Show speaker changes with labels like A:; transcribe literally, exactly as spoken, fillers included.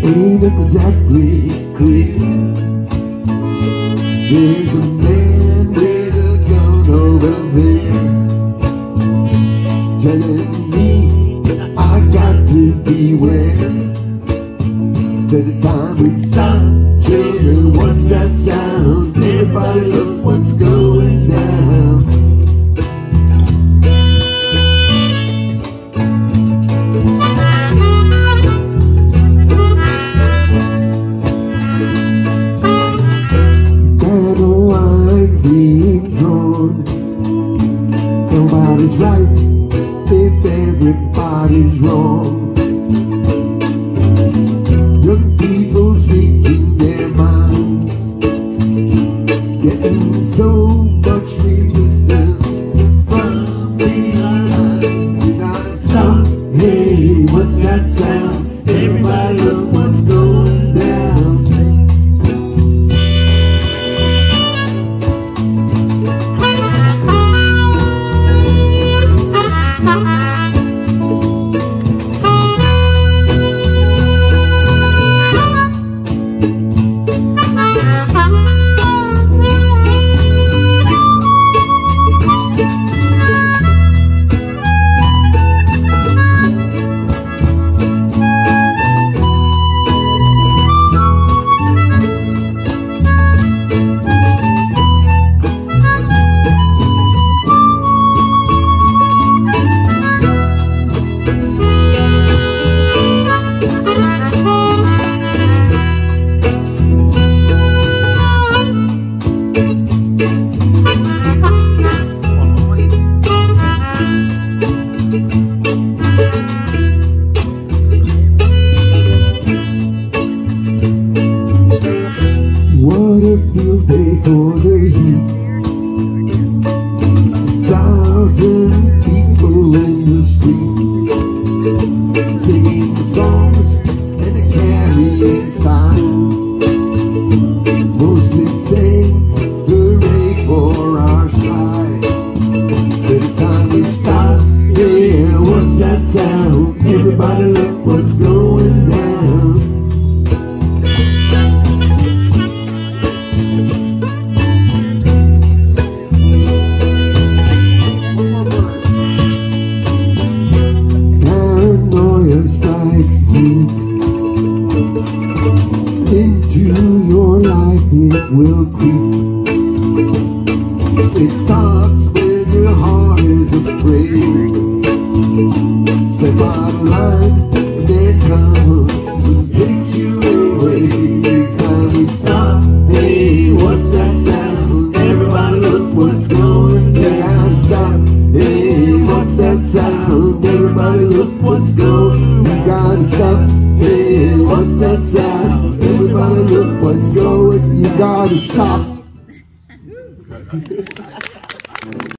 A: ain't exactly clear. There's a man with a gun over there telling me I got to beware. Said it's time we stop. Children, what's that sound? Everybody look what's going down. Battle lines being drawn. Nobody's right if everybody's wrong. Young people speaking their minds, getting so much resistance from behind. We not stop. Hey, what's that sound? Everybody look what's going down. What a field day for the heat. Thousand people in the street, singing songs and carrying signs, mostly sing hooray for our side. Every time we stop, yeah, what's that sound? Everybody look what's going down. Strikes deep into your life, it will creep. It starts when your heart is afraid. Step out of line, then comes and takes you away. Every time we stop, hey, what's that sound? Everybody look what's going down. Stop, hey, what's that sound? Everybody look what's going. We gotta stop. Hey, what's that sound? Everybody look what's going. You gotta stop.